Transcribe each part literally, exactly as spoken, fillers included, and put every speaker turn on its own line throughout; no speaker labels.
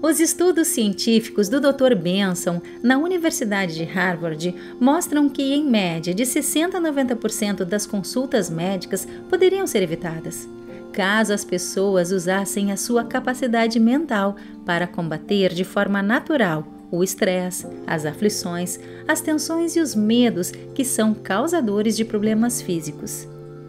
Os estudos científicos do doutor Benson, na Universidade de Harvard, mostram que, em média, de sessenta a noventa por cento das consultas médicas poderiam ser evitadas, caso as pessoas usassem a sua capacidade mental para combater de forma natural o estresse, as aflições, as tensões e os medos que são causadores de problemas físicos.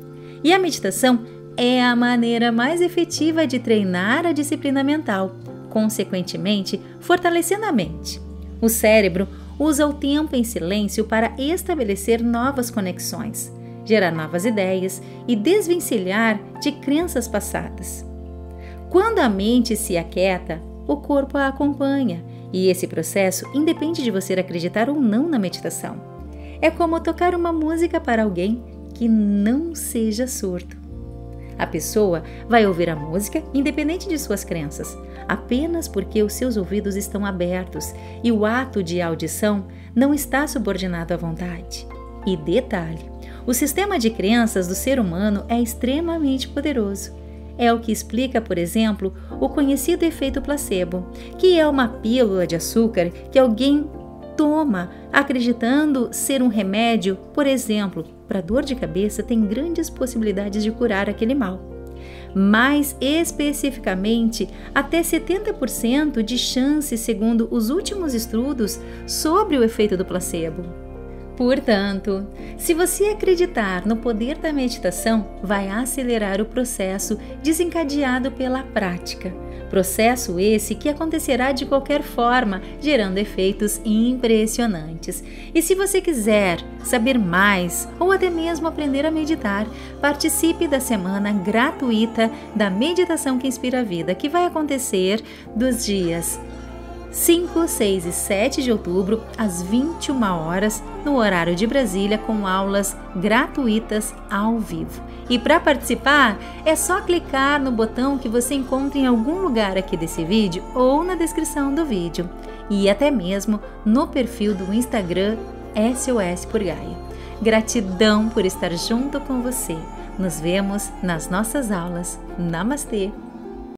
E a meditação é a maneira mais efetiva de treinar a disciplina mental, consequentemente, fortalecendo a mente. O cérebro usa o tempo em silêncio para estabelecer novas conexões, gerar novas ideias e desvencilhar de crenças passadas. Quando a mente se aquieta, o corpo a acompanha, e esse processo independe de você acreditar ou não na meditação. É como tocar uma música para alguém que não seja surdo. A pessoa vai ouvir a música independente de suas crenças, apenas porque os seus ouvidos estão abertos e o ato de audição não está subordinado à vontade. E detalhe, o sistema de crenças do ser humano é extremamente poderoso. É o que explica, por exemplo, o conhecido efeito placebo, que é uma pílula de açúcar que alguém toma acreditando ser um remédio, por exemplo, para dor de cabeça, tem grandes possibilidades de curar aquele mal. Mais especificamente, até setenta por cento de chance, segundo os últimos estudos, sobre o efeito do placebo. Portanto, se você acreditar no poder da meditação, vai acelerar o processo desencadeado pela prática. Processo esse que acontecerá de qualquer forma, gerando efeitos impressionantes. E se você quiser saber mais ou até mesmo aprender a meditar, participe da semana gratuita da Meditação que Inspira a Vida, que vai acontecer dos dias cinco, seis e sete de outubro, às vinte e uma horas, no horário de Brasília, com aulas gratuitas ao vivo. E para participar, é só clicar no botão que você encontra em algum lugar aqui desse vídeo ou na descrição do vídeo, e até mesmo no perfil do Instagram S O S por Gaia. Gratidão por estar junto com você. Nos vemos nas nossas aulas. Namastê!